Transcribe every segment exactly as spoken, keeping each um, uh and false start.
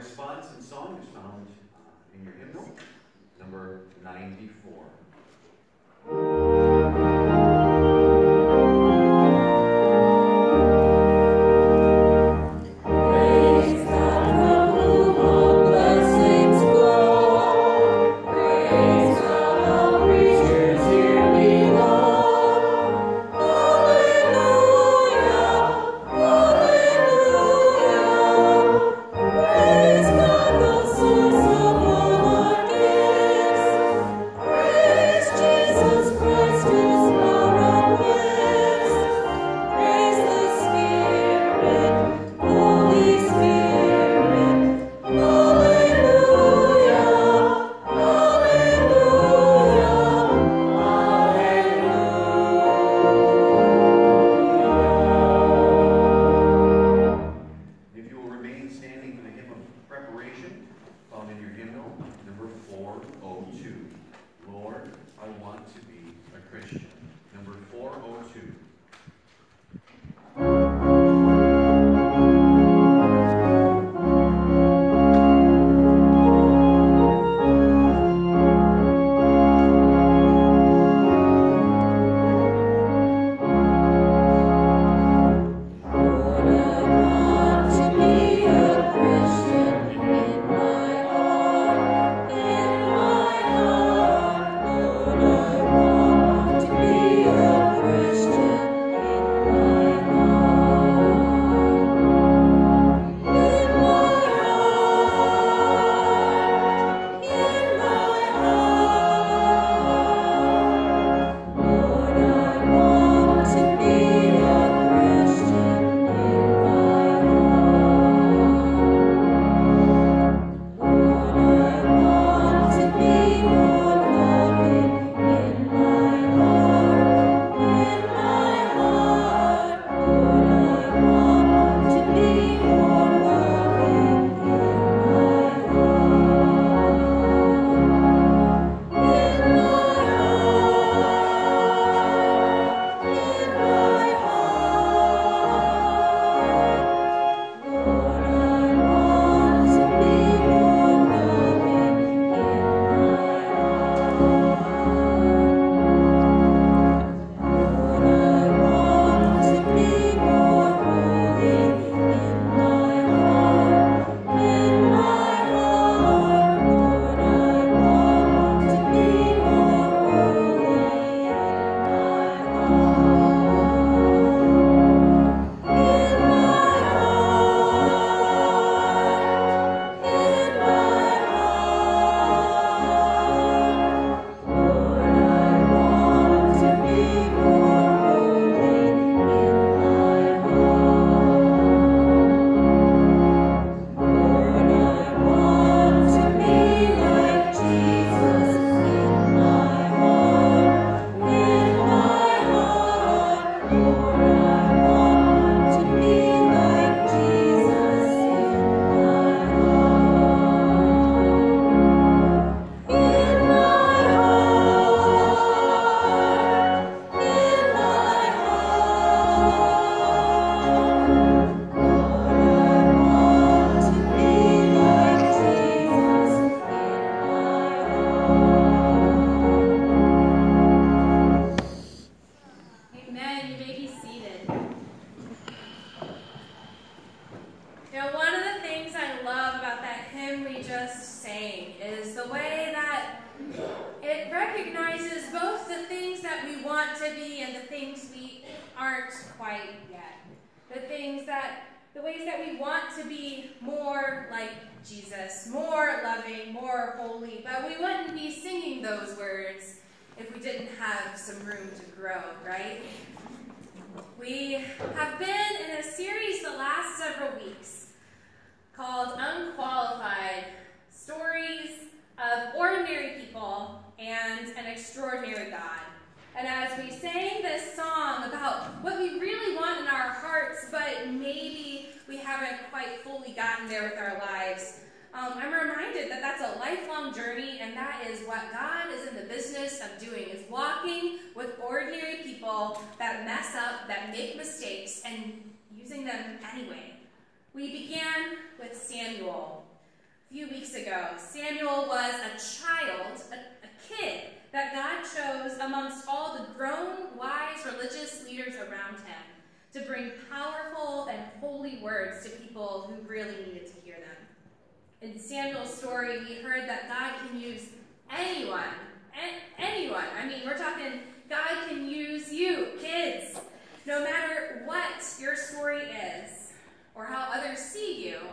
response and song is found uh, in your hymnal, number ninety-four. We have been in a series the last several weeks called Unqualified, Stories of Ordinary People and an Extraordinary God. And as we sang this song about what we really want in our hearts, but maybe we haven't quite fully gotten there with our lives, um, I'm reminded that that's a lifelong journey, and that is what God is in the business of doing, is walking with ordinary people that mess up, that make mistakes, and using them anyway. We began with Samuel, A few weeks ago, Samuel was a child, a, a kid, that God chose amongst all the grown, wise, religious leaders around him to bring powerful and holy words to people who really needed to hear them. In Samuel's story, we heard that God can use anyone, anyone. I mean, we're talking God can use you, kids. No matter what your story is or how others see you,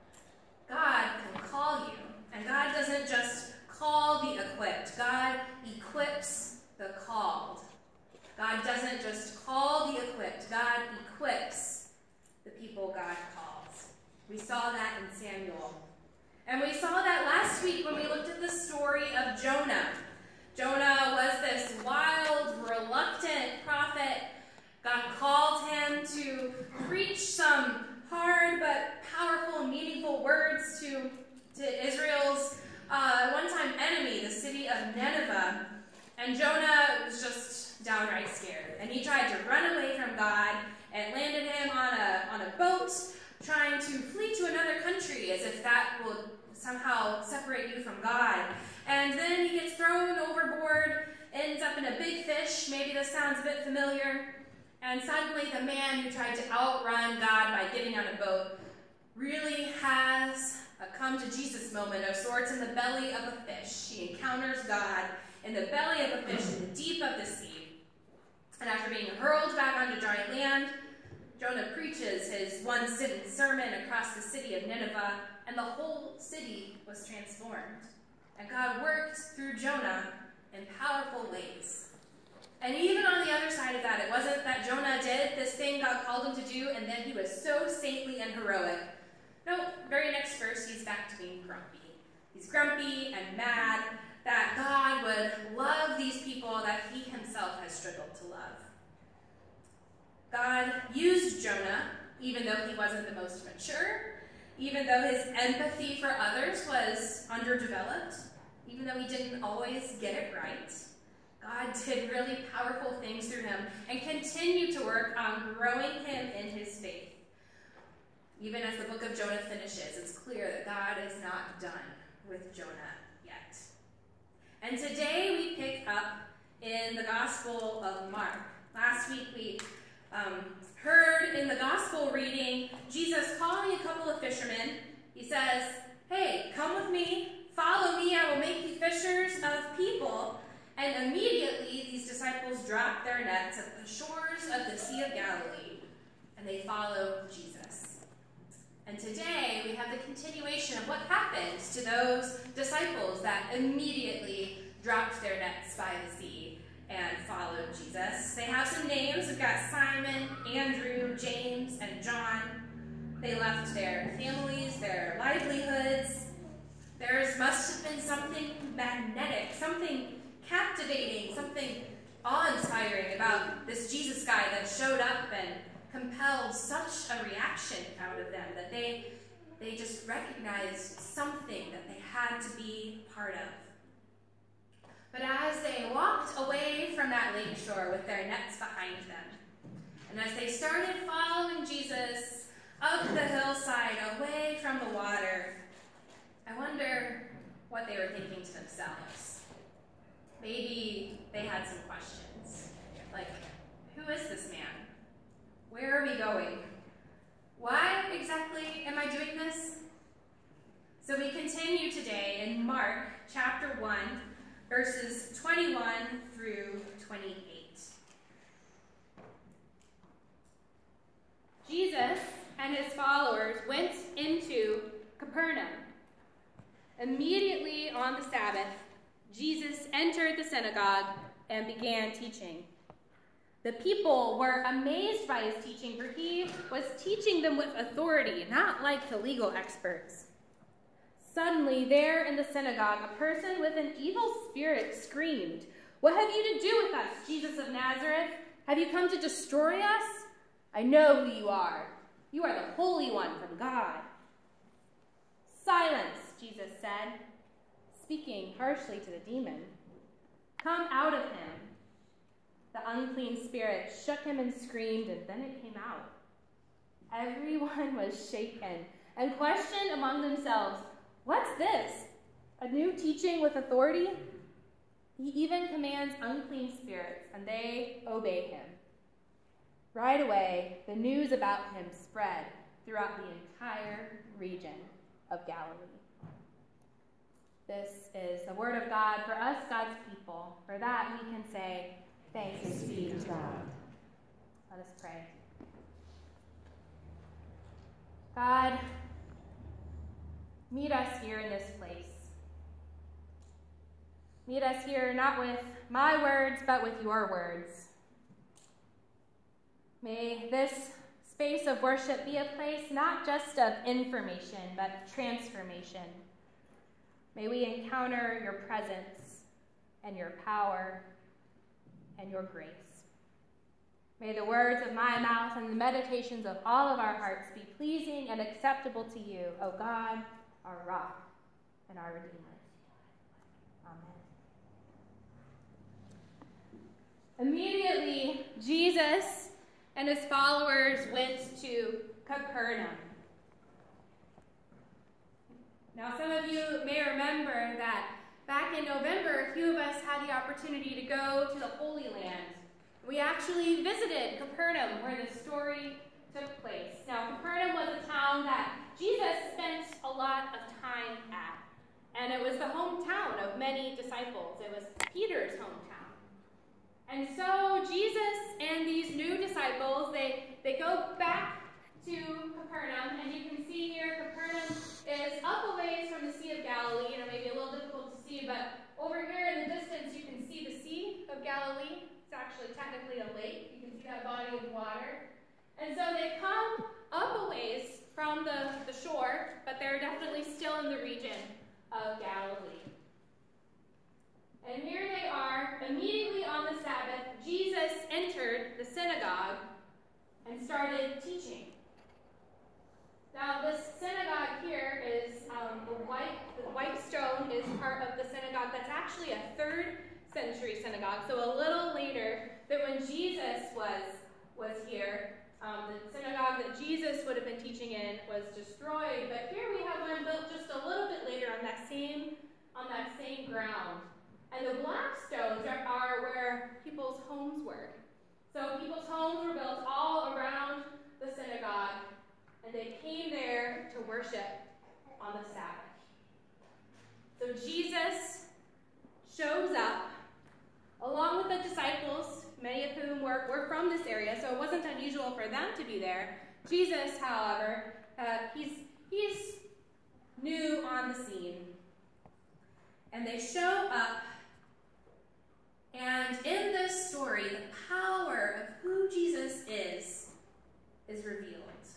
God can call you. And God doesn't just call the equipped. God equips the called. God doesn't just call the equipped. God equips the people God calls. We saw that in Samuel. And we saw that last week when we looked at the story of Jonah. Jonah was this wild, reluctant prophet. God called him to preach some hard but powerful, meaningful words to, to Israel's uh, one-time enemy, the city of Nineveh. And Jonah was just downright scared. And he tried to run away from God. It landed him on a, on a boat, trying to flee to another country as if that would somehow separate you from God. And then he gets thrown overboard, ends up in a big fish. Maybe this sounds a bit familiar. And suddenly the man who tried to outrun God by getting on a boat really has a come to Jesus moment of sorts in the belly of a fish. He encounters God in the belly of a fish in the deep of the sea. And after being hurled back onto dry land, Jonah preaches his one sitting sermon across the city of Nineveh, and the whole city was transformed. And God worked through Jonah in powerful ways. And even on the other side of that, it wasn't that Jonah did this thing God called him to do, and then he was so saintly and heroic. No, very next verse, he's back to being grumpy. He's grumpy and mad that God would love these people that he himself has struggled to love. God used Jonah, even though he wasn't the most mature, even though his empathy for others was underdeveloped, even though he didn't always get it right. God did really powerful things through him and continued to work on growing him in his faith. Even as the book of Jonah finishes, it's clear that God is not done with Jonah yet. And today we pick up in the Gospel of Mark. Last week we um, heard in the Gospel reading Jesus calling a couple of fishermen. He says, "Hey, come with me, follow me, I will make you fishers of people." And immediately these disciples dropped their nets at the shores of the Sea of Galilee, and they followed Jesus. And today we have the continuation of what happened to those disciples that immediately dropped their nets by the sea and followed Jesus. They have some names. We've got Simon, Andrew, James, and John. They left their families, their livelihoods. There must have been something magnetic, something captivating, something awe-inspiring about this Jesus guy that showed up and compelled such a reaction out of them that they, they just recognized something that they had to be part of. But as they walked away from that lake shore with their nets behind them, and as they started following Jesus up the hillside away from the water, I wonder what they were thinking to themselves. Maybe they had some questions, like, who is this man? Where are we going? Why exactly am I doing this? So we continue today in Mark chapter one, verses twenty-one through twenty-eight. Jesus and his followers went into Capernaum. Immediately on the Sabbath, Jesus entered the synagogue and began teaching. The people were amazed by his teaching, for he was teaching them with authority, not like the legal experts. Suddenly, there in the synagogue, a person with an evil spirit screamed, "What have you to do with us, Jesus of Nazareth? Have you come to destroy us? I know who you are. You are the Holy One from God." "Silence," Jesus said, speaking harshly to the demon. "Come out of him." The unclean spirit shook him and screamed, and then it came out. Everyone was shaken and questioned among themselves, "What's this? A new teaching with authority?" He even commands unclean spirits, and they obey him. Right away, the news about him spread throughout the entire region of Galilee. This is the word of God for us, God's people. For that we can say, thanks be to God. Let us pray. God, meet us here in this place. Meet us here not with my words, but with your words. May this space of worship be a place not just of information, but transformation. May we encounter your presence and your power and your grace. May the words of my mouth and the meditations of all of our hearts be pleasing and acceptable to you, O God, our rock and our Redeemer. Amen. Immediately, Jesus and his followers went to Capernaum. Now, some of you may remember that back in November, a few of us had the opportunity to go to the Holy Land. We actually visited Capernaum, where the story took place. Now, Capernaum was a town that Jesus spent a lot of time at, and it was the hometown of many disciples. It was Peter's hometown. And so Jesus and these new disciples, they, they go back to Capernaum, and you can see here Capernaum is up a ways from the Sea of Galilee. You know, maybe a little difficult to see, but over here in the distance you can see the Sea of Galilee. It's actually technically a lake. You can see that body of water. And so they come up a ways from the, the shore, but they're definitely still in the region of Galilee. And here they are, immediately on the Sabbath, Jesus entered the synagogue and started teaching. Now, this synagogue here is um, the white, the white stone is part of the synagogue. That's actually a third century synagogue, so a little later than when Jesus was, was here. Um, the synagogue that Jesus would have been teaching in was destroyed, but here we have one built just a little bit later on that same, on that same ground. And the black stones are, are where people's homes were. So people's homes were built all around the synagogue, and they came there to worship on the Sabbath. So Jesus shows up along with the disciples, many of whom were, were from this area, so it wasn't unusual for them to be there. Jesus, however, uh, he's, he's new on the scene. And they show up, and in this story, the power of who Jesus is, is revealed.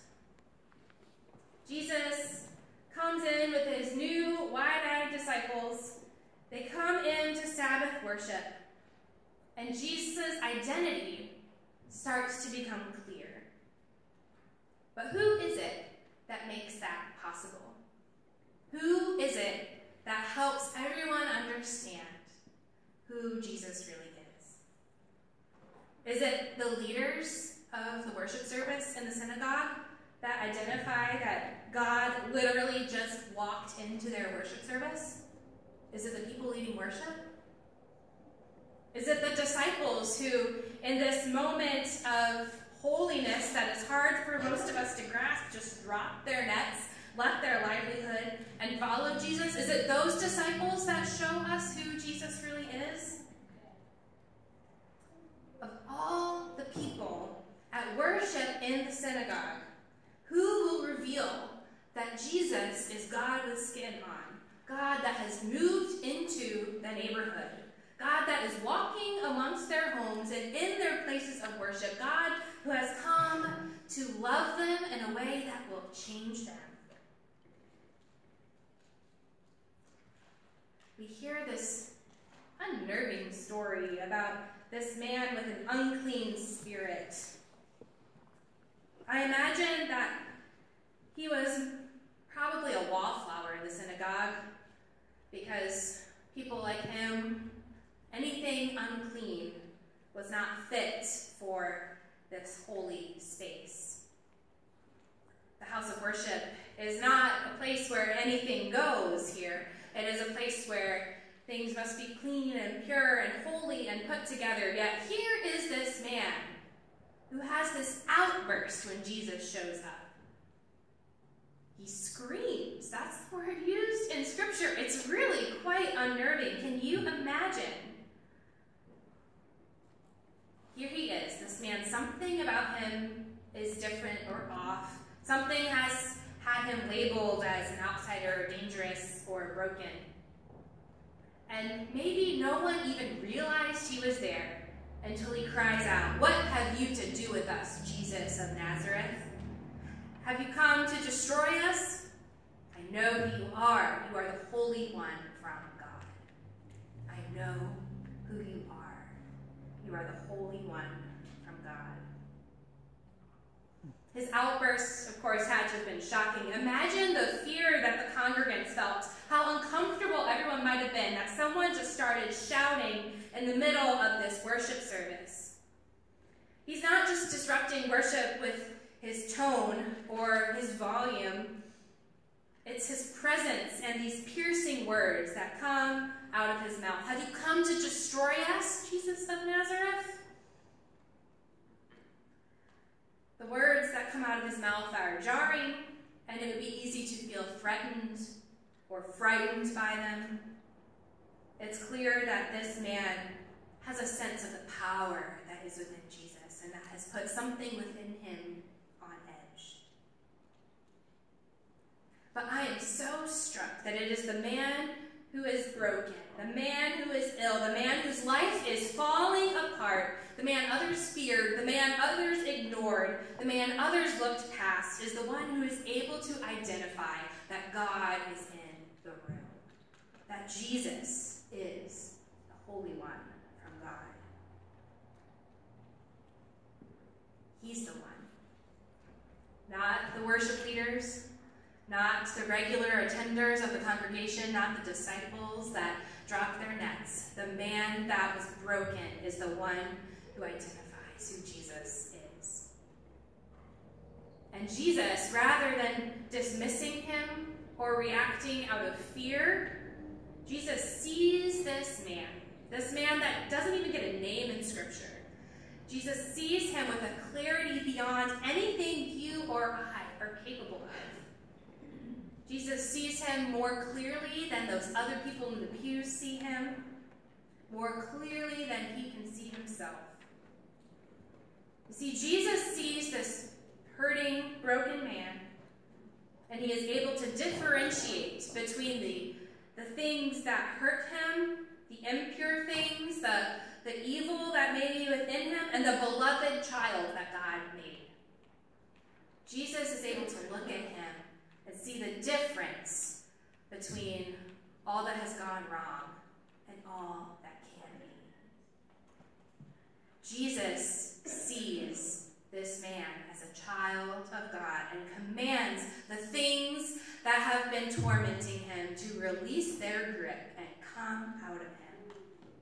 Jesus comes in with his new wide-eyed disciples. They come into Sabbath worship, and Jesus' identity starts to become clear. But who is it that makes that possible? Who is it that helps everyone understand who Jesus really is? Is it the leaders of the worship service in the synagogue that identify that God literally just walked into their worship service? Is it the people leading worship? Is it the disciples who, in this moment of holiness that is hard for most of us to grasp, just dropped their nets, left their livelihood, and followed Jesus? Is it those disciples that show us who Jesus really is? Of all the people at worship in the synagogue, who will reveal that Jesus is God with skin on, God that has moved into the neighborhood, God that is walking amongst their homes and in their places of worship, God who has come to love them in a way that will change them? We hear this unnerving story about this man with an unclean spirit. I imagine that he was probably a wallflower in the synagogue, because people like him, anything unclean was not fit for this holy space. The house of worship is not a place where anything goes here. It is a place where things must be clean and pure and holy and put together. Yet here is this man who has this outburst when Jesus shows up. He screams. That's the word used in Scripture. It's really quite unnerving. Can you imagine? Here he is, this man. Something about him is different or off. Something has had him labeled as an outsider, dangerous, or broken. And maybe no one even realized he was there until he cries out, "What have you to do with us, Jesus of Nazareth? Have you come to destroy us? I know who you are. You are the Holy One from God. I know who you are. You are the Holy One from God." His outburst, of course, had to have been shocking. Imagine the fear that the congregants felt, how uncomfortable everyone might have been that someone just started shouting in the middle of this worship service. He's not just disrupting worship with his tone or his volume. It's his presence and these piercing words that come out of his mouth. "Have you come to destroy us, Jesus of Nazareth?" The words that come out of his mouth are jarring, and it would be easy to feel threatened or frightened by them. It's clear that this man has a sense of the power that is within Jesus and that has put something within him on edge. But I am so struck that it is the man who is broken, the man who is ill, the man whose life is falling apart, the man others feared, the man others ignored, the man others looked past, is the one who is able to identify that God is in the room, that Jesus is the Holy One from God. He's the one. Not the worship leaders, not the regular attenders of the congregation, not the disciples that dropped their nets. The man that was broken is the one who identifies who Jesus is. And Jesus, rather than dismissing him or reacting out of fear, Jesus sees this man, this man that doesn't even get a name in Scripture. Jesus sees him with a clarity beyond anything you or I are capable of. Jesus sees him more clearly than those other people in the pews see him, more clearly than he can see himself. You see, Jesus sees this hurting, broken man, and he is able to differentiate between the, the things that hurt him, the impure things, the, the evil that may be within him, and the beloved child that God made. Jesus is able to look at him and see the difference between all that has gone wrong and all that can be. Jesus sees this man as a child of God and commands the things that have been tormenting him to release their grip and come out of him.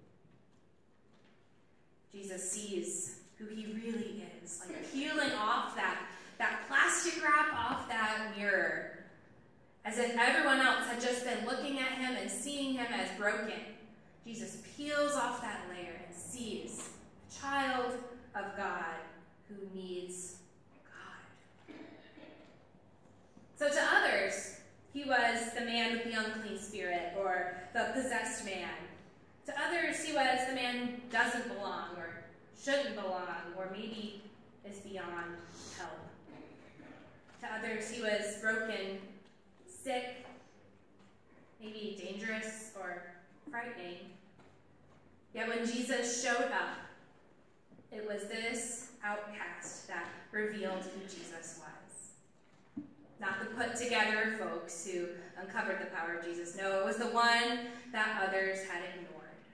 Jesus sees who he really is, like peeling off that, that plastic wrap off that mirror, as if everyone else had just been looking at him and seeing him as broken. Jesus peels off that layer and sees a child of God who needs God. So to others, he was the man with the unclean spirit or the possessed man. To others, he was the man who doesn't belong or shouldn't belong or maybe is beyond help. To others, he was broken, sick, maybe dangerous or frightening. Yet when Jesus showed up, it was this outcast that revealed who Jesus was. Not the put-together folks who uncovered the power of Jesus. No, it was the one that others had ignored.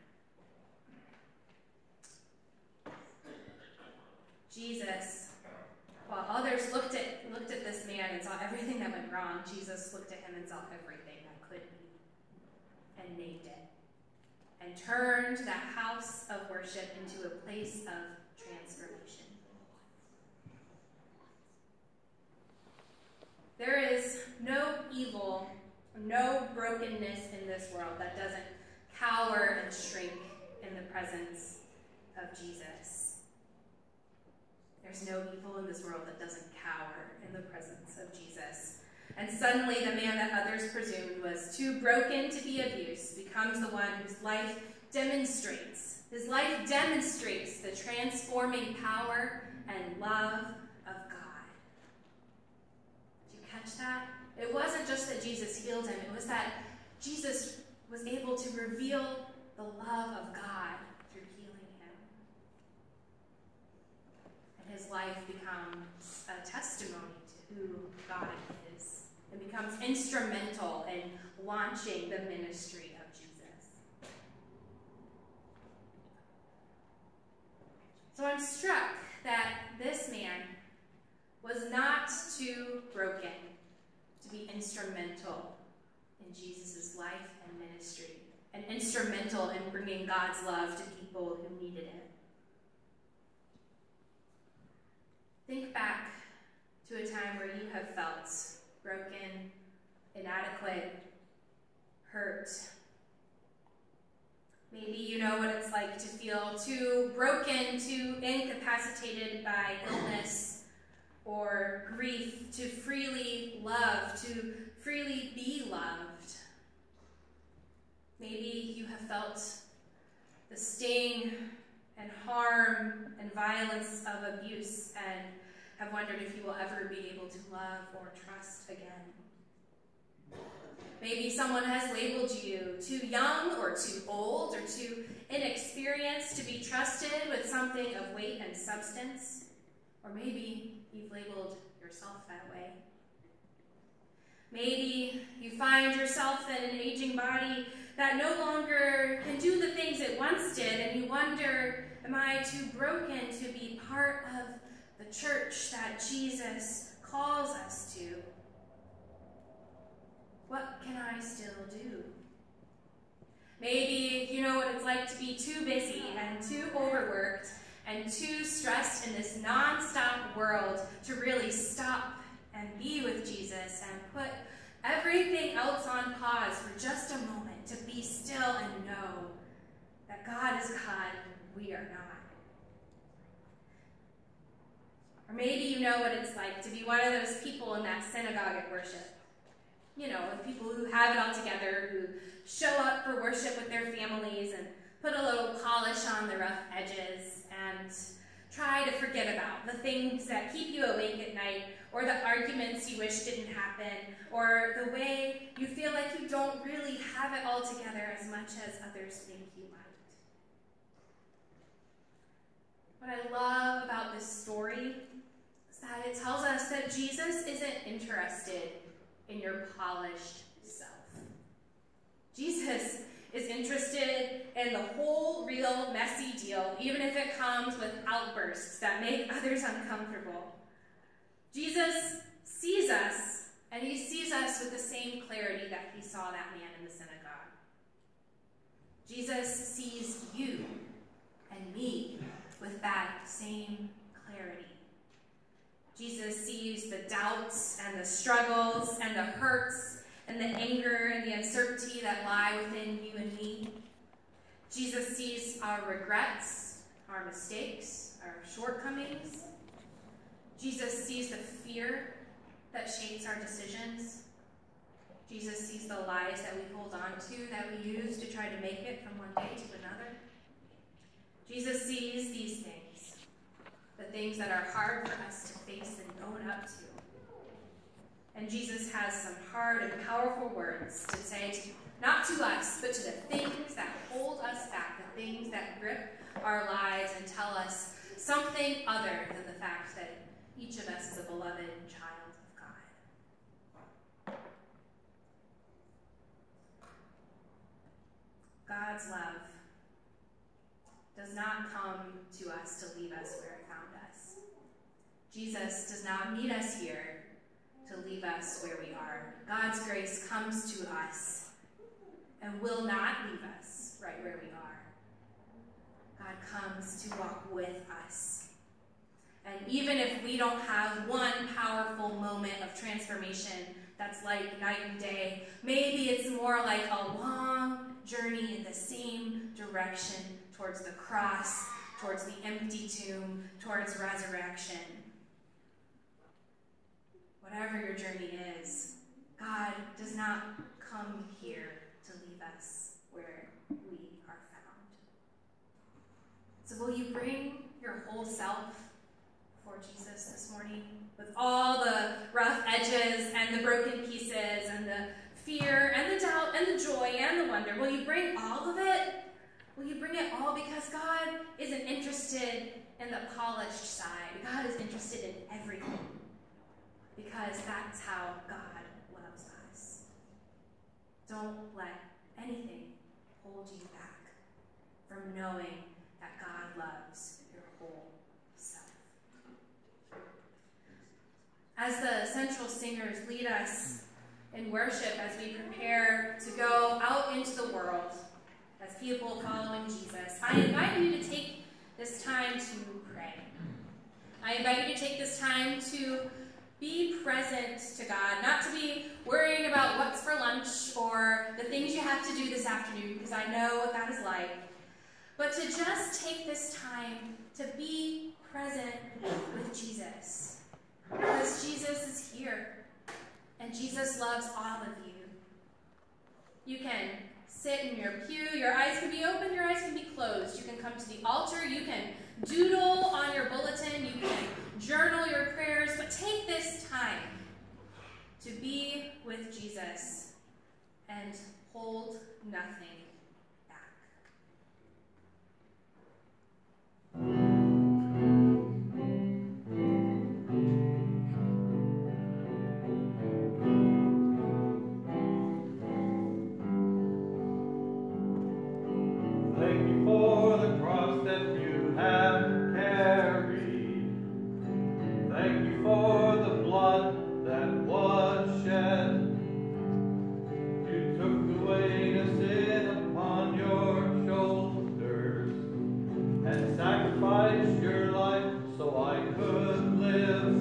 Jesus, while others looked at, looked at this man and saw everything that went wrong, Jesus looked at him and saw everything that could be and named it and turned that house of worship into a place of transformation. There is no evil, no brokenness in this world that doesn't cower and shrink in the presence of Jesus. There's no evil in this world that doesn't cower in the presence of Jesus. And suddenly the man that others presumed was too broken to be of use becomes the one whose life demonstrates, his life demonstrates the transforming power and love of God. Did you catch that? It wasn't just that Jesus healed him, it was that Jesus was able to reveal the love of God through healing him. And his life becomes a testimony to who God is. It becomes instrumental in launching the ministry of Jesus. So I'm struck that this man was not too broken to be instrumental in Jesus' life and ministry, and instrumental in bringing God's love to people who needed it. Think back to a time where you have felt broken, inadequate, hurt. Maybe you know what it's like to feel too broken, too incapacitated by illness or grief to freely love, to freely be loved. Maybe you have felt the sting and harm and violence of abuse and have wondered if you will ever be able to love or trust again. Maybe someone has labeled you too young or too old or too inexperienced to be trusted with something of weight and substance. Or maybe you've labeled yourself that way. Maybe you find yourself in an aging body that no longer can do the things it once did, and you wonder, am I too broken to be part of the church that Jesus calls us to? What can I still do? Maybe you know what it's like to be too busy and too overworked and too stressed in this non-stop world to really stop and be with Jesus and put everything else on pause for just a moment to be still and know that God is God and we are not. Or maybe you know what it's like to be one of those people in that synagogue at worship. You know, the people who have it all together, who show up for worship with their families and put a little polish on the rough edges and try to forget about the things that keep you awake at night, or the arguments you wish didn't happen, or the way you feel like you don't really have it all together as much as others think you might. What I love about this story is that it tells us that Jesus isn't interested in your polished self. Jesus is interested in the whole, real, messy deal, even if it comes with outbursts that make others uncomfortable. Jesus sees us, and he sees us with the same clarity that he saw that man in the synagogue. Jesus sees you and me with that same clarity. Jesus sees the doubts and the struggles and the hurts and the anger and the uncertainty that lie within you and me. Jesus sees our regrets, our mistakes, our shortcomings. Jesus sees the fear that shapes our decisions. Jesus sees the lies that we hold on to, that we use to try to make it from one day to another. Jesus sees these things, the things that are hard for us to face and own up to. And Jesus has some hard and powerful words to say, to, not to us, but to the things that hold us back, the things that grip our lives and tell us something other than the fact that each of us is a beloved child of God. God's love does not come to us to leave us where it found us. Jesus does not meet us here to leave us where we are. God's grace comes to us and will not leave us right where we are. God comes to walk with us And even if we don't have one powerful moment of transformation that's like night and day, maybe it's more like a long journey in the same direction towards the cross, towards the empty tomb, towards resurrection. Whatever your journey is, God does not come here to leave us where we are found. So will you bring your whole self before Jesus this morning, with all the rough edges and the broken pieces and the fear and the doubt and the joy and the wonder? Will you bring all of it? Will you bring it all? Because God isn't interested in the polished side. God is interested in everything. Because that's how God loves us. Don't let anything hold you back from knowing that God loves your whole self. As the central singers lead us in worship as we prepare to go out into the world as people following Jesus, I invite you to take this time to pray. I invite you to take this time to be present to God, not to be worrying about what's for lunch or the things you have to do this afternoon, because I know what that is like, but to just take this time to be present with Jesus. Because Jesus is here, and Jesus loves all of you. You can sit in your pew, your eyes can be open, your eyes can be closed. You can come to the altar, you can doodle on your bulletin, you can journal your prayers, but take this time to be with Jesus and hold nothing back. Thank you for the cross that you have carried. Thank you for the blood that was shed. You took away the sin upon your shoulders and sacrificed your life so I could live.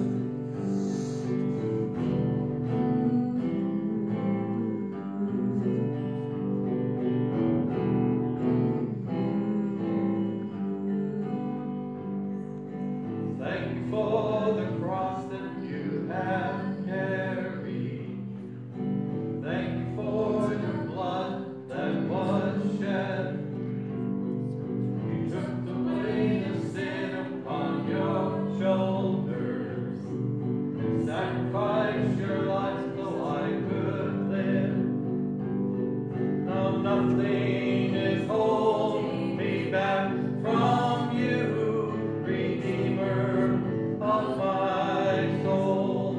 Thank you for the cross that you have carried. Thank you for your blood that was shed. You took away the sin upon your shoulders and sacrificed your life so I could live. Now nothing is holding me back from you, Redeemer of my soul.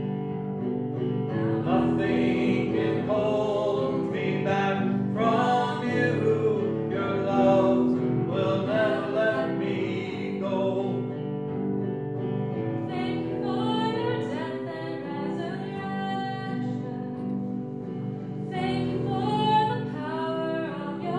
Nothing can hold me back from you. Your love will never let me go. Thank you for your death and resurrection. Thank you for the power of your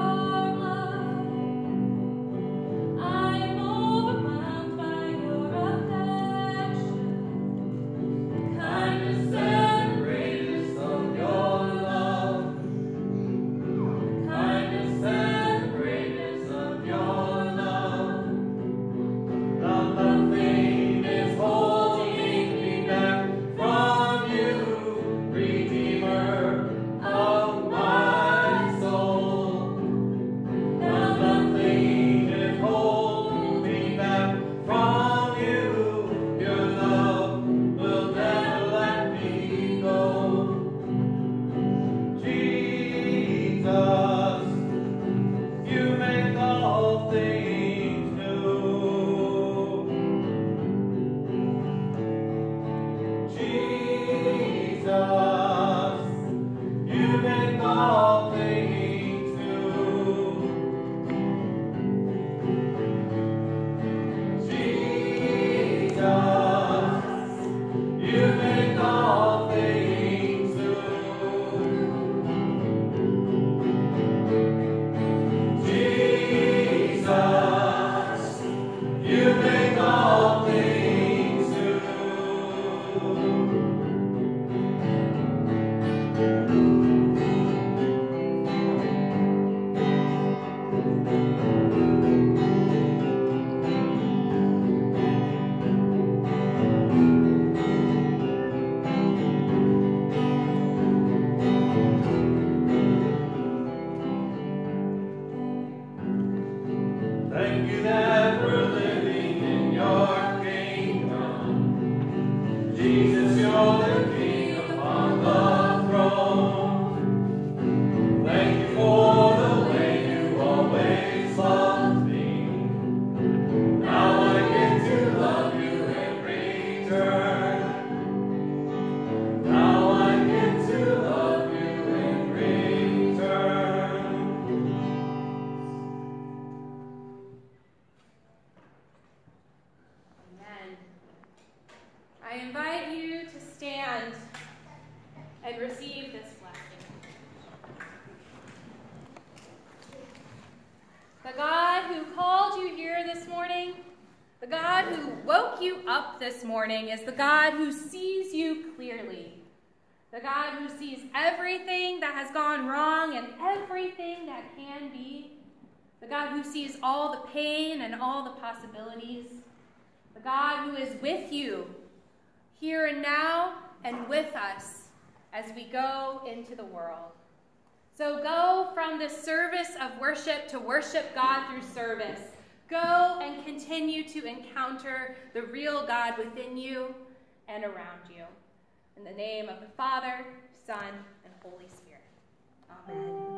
The God who woke you up this morning is the God who sees you clearly. The God who sees everything that has gone wrong and everything that can be. The God who sees all the pain and all the possibilities. The God who is with you here and now and with us as we go into the world. So go from this service of worship to worship God through service. Go and continue to encounter the real God within you and around you. In the name of the Father, Son, and Holy Spirit. Amen.